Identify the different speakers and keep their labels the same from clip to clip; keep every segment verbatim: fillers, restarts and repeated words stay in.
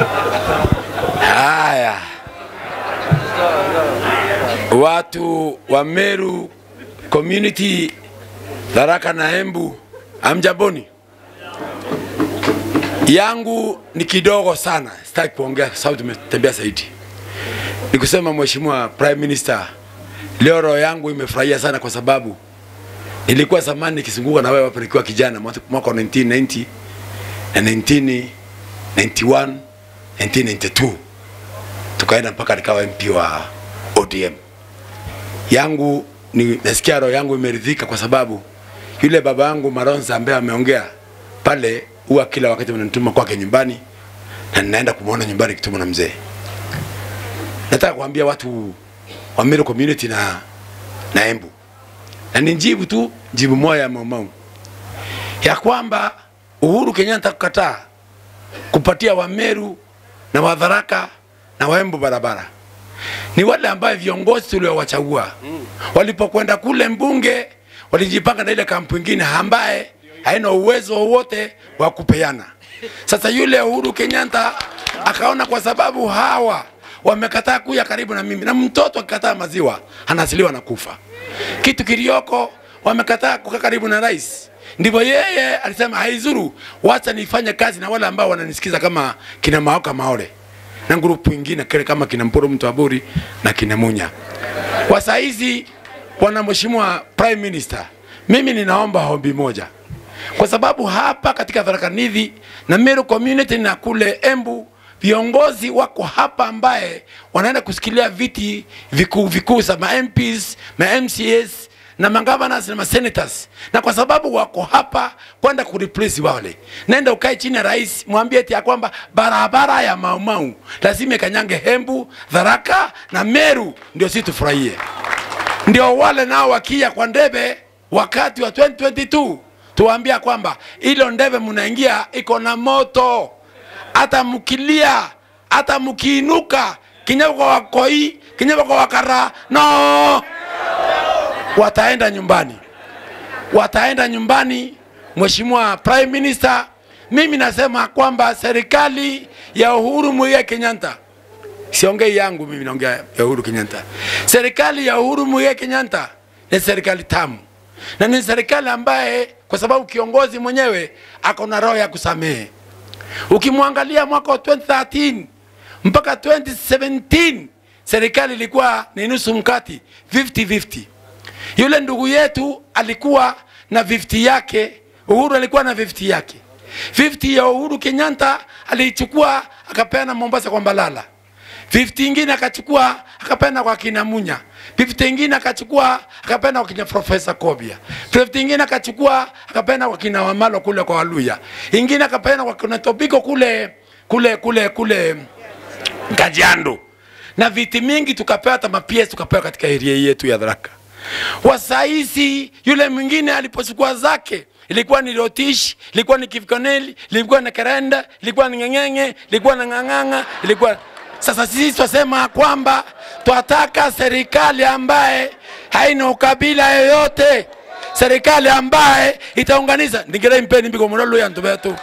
Speaker 1: Haya, watu wa Meru community, Tharaka na Embu, amjaboni. Yangu ni kidogo sana, sitaki kuongea sauti imetembea zaidi. Nikusema Mheshimiwa Prime Minister, leo roho yangu imefurahia sana kwa sababu nilikuwa zamani nikizunguka na wewe hapa nikiwa kijana mwaka wa nineteen ninety na nineteen ninety-one nineteen ninety-two, tukaenda mpaka nikawa M P wa O D M. Yangu ni nasikia roho yangu imeridhika kwa sababu yule baba yangu Maronza ambaye ameongea pale, huwa kila wakati mnanituma kwake nyumbani na ninaenda kumuona nyumbani kitumwa na mzee. Nataka kuambia watu wa Meru community na na Embu, na nijibu tu jibu moja ya Maumau ya kwamba Uhuru Kenyatta kukataa kupatia wa Meru na wa Tharaka na wa Embu barabara ni wale ambao viongozi tuliowachagua walipokwenda kule mbunge walijipanga na ile kampu nyingine ambaye haina uwezo wowote wa kupeana. Sasa yule Uhuru Kenyatta akaona kwa sababu hawa wamekataa kuja karibu na mimi, na mtoto akikataa maziwa anasiliwa na kufa. Kitu kilioko wamekataa kukaa karibu na rais, ndivyo yeye alisema haizuru, wacha nifanye kazi na wale ambao wananisikiza kama kina Maoka Maole na grupu nyingine kile kama kina Mporo Mtwaburi na kina Munya. Kwa saizi bwana Mheshimiwa Prime Minister, mimi ninaomba ombi moja, kwa sababu hapa katika Tharaka Nithi na Meru community na kule Embu viongozi wako hapa ambaye wanaenda kusikilia viti vikuu vikuu za ma M Ps, ma M C S na mangavaners na ma senators, na kwa sababu wako hapa kwenda kureplace wale, nenda ukae chini ya rais mwambie eti ya kwamba barabara ya Maumau lazima kanyange Embu, Tharaka na Meru ndio sisi tufurahie. Ndio wale nao wakia kwa ndebe wakati wa twenty twenty-two tuambia kwamba ilo ndebe mnaingia iko na moto, hata mkilia hata mkiinuka kinyako kwa wakoi kinyako kwa wakara no wataenda nyumbani, wataenda nyumbani. Mheshimiwa Prime Minister, mimi nasema kwamba serikali ya Uhuru Muigai Kenyatta, siongei yangu mimi, naongea ya Uhuru Kenyatta, serikali ya Uhuru Muigai Kenyatta ni serikali tamu, na ni serikali ambaye kwa sababu kiongozi mwenyewe ako na roho ya kusamehe. Ukimwangalia mwaka wa twenty thirteen mpaka twenty seventeen serikali ilikuwa ni nusu mkati, fifty fifty. Yule ndugu yetu alikuwa na fifty yake, Uhuru alikuwa na fifty yake. fifty ya Uhuru Kenyatta alichukua akapeana Mombasa kwa Mbalala, fifty ingine akachukua akapeana kwa kina Munya, fifty ingine akachukua akapeana kwa kina Professor Kobia, fifty ingine akachukua akapeana kwa kina Wamalo kule kwa Waluya, ingine akapeana kwa kina Tobiko kule kule kule kule Kajiado, na viti mingi tukapewa hata mapies tukapewa katika area yetu ya Tharaka. Wasaisi yule mwingine alipochukua zake ilikuwa ni Rotish, ilikuwa ni Kifkoneli, ilikuwa na Karenda, ilikuwa ni Ngengenge, ilikuwa na Nganganga, ilikuwa. Sasa sisi tunasema kwamba tunataka serikali ambaye haina ukabila yoyote, serikali ambaye itaunganisha ndingere mpeni mbiko mlolo ya ntubetu,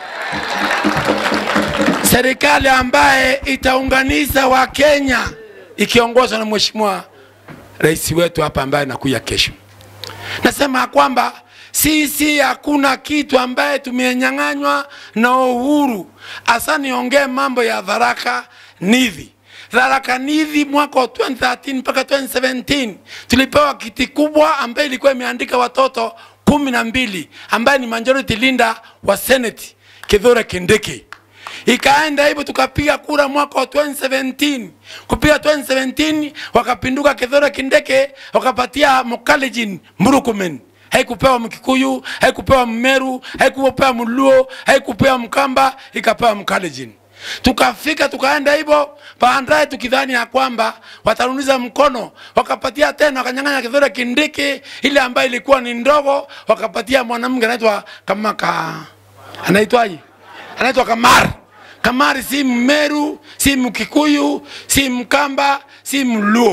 Speaker 1: serikali ambaye itaunganisha wa Kenya ikiongozwa na Mheshimiwa rais wetu hapa ambaye nakuja kesho. Nasema kwamba sisi hakuna kitu ambaye tumenyang'anywa na Uhuru. Asa niongee mambo ya Tharaka Nithi. Tharaka Nithi mwaka wa twenty thirteen mpaka twenty seventeen tulipewa kiti kubwa ambaye ilikuwa imeandika watoto kumi na mbili ambaye ni majority leader wa Senate Kithure Kindiki. Ikaenda hivyo tukapiga kura mwaka wa twenty seventeen. Kupiga twenty seventeen wakapinduka Kithure Kindiki wakapatia Mukalenjin Murkomen. Haikupewa Mkikuyu, haikupewa Mmeru, haikupewa Mluo, haikupewa Mkamba, ikapewa Mukalenjin. Tukafika tukaenda hivyo baadaye tukidhani ya kwamba wataruniza mkono, wakapatia tena wakanyang'anya Kithure Kindiki ile ambayo ilikuwa ni ndogo, wakapatia mwanamke anaitwa kama ka anaitwaje? Anaitwa Kamar. Kamari si Mmeru, si Mkikuyu, si Mkamba, si Mluo.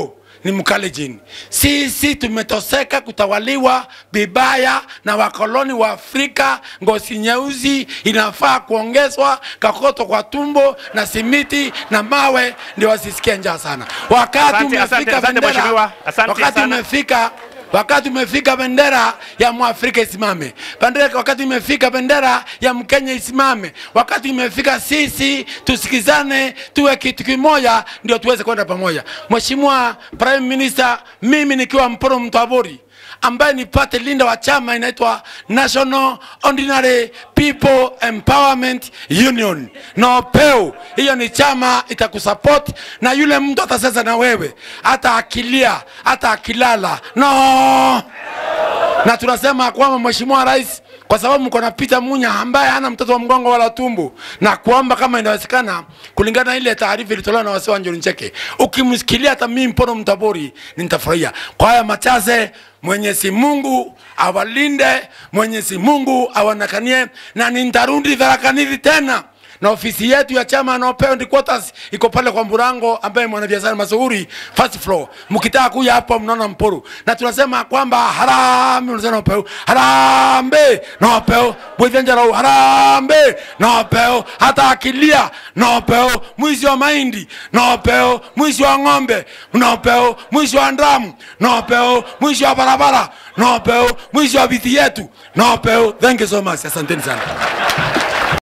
Speaker 1: ni Mkalenjin. Sisi tumetoseka kutawaliwa bibaya na wakoloni wa Afrika. Ngozi nyeusi inafaa kuongezwa kakoto kwa tumbo na simiti na mawe ndio wasisikie njaa sana. Wakati umefika bendera, wakati umefika Wakati umefika bendera ya Mwafrika isimame. Bendera wakati umefika bendera ya Mkenya isimame. Wakati umefika sisi tusikizane, tuwe kitu kimoja ndio tuweze kwenda pamoja. Mheshimiwa Prime Minister, mimi nikiwa Mporo Mtabori ambaye ni party leader wa chama inaitwa National Ordinary People Empowerment Union. No peu. Hiyo ni chama itakusupport na yule mtu atasesa na wewe. Hata akilia, hata akilala. No. Na tunasema kwamba Mheshimiwa Rais, kwa sababu mko na Peter Munya ambaye hana mtoto wa mgongo wala tumbo, na kuomba kama inawezekana kulingana na ile taarifa ilitolewa na wazee wa Njoro Ncheke, ukimsikilia hata mimi Mporo Mtabori nitafurahia. Kwa haya machache, Mwenyezi Mungu awalinde, Mwenyezi Mungu awanakanie, na nitarudi Tharaka Nithi tena. Na ofisi yetu ya chama na Opeo Quarters iko pale kwa Mburango, ambaye mwanabiashara mashuhuri first floor. Mkitaka kuja hapo mnaona Mporo. Na tunasema kwamba harambee unasema Opeo, harambee na Opeo, bwethenjaro harambee na Opeo, hata akilia na Opeo, mwizi wa mahindi na Opeo, mwizi wa ng'ombe na Opeo, mwizi wa ndamu na Opeo, mwizi wa barabara na Opeo, mwizi wa biti yetu na Opeo. Thank you so much. Asanteni sana.